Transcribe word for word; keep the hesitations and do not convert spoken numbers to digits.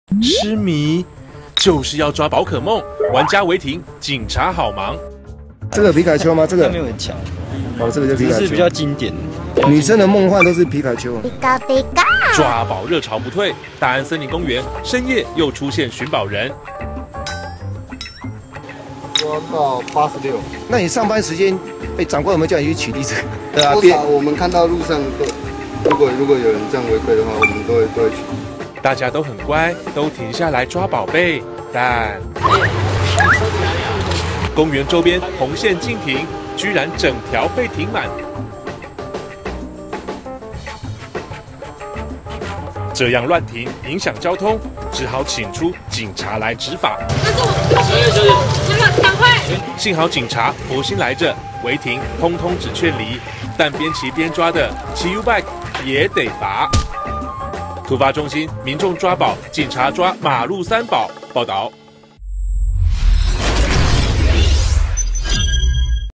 痴迷就是要抓宝可梦，玩家违停，警察好忙。 这个皮卡丘吗？这个没有很强， 哦，这个就皮卡丘， 是比较经典的。 女生的梦幻都是皮卡丘。 皮卡皮卡， 抓宝热潮不退，大安森林公园深夜又出现寻宝人。 抓到八十六。 那你上班时间，哎，长官有没有叫你去取缔这个？ 对啊，多少我们看到路上都，如果如果有人这样违规的话，我们都会都会取。 大家都很乖，都停下来抓宝贝，但公园周边红线禁停，居然整条被停满。这样乱停影响交通，只好请出警察来执法。 赶快！ 幸好警察佛心来着，违停通通只劝离，但边骑边抓的骑 U bike 也得罚。突发中心民众抓宝，警察抓马路三宝。报道。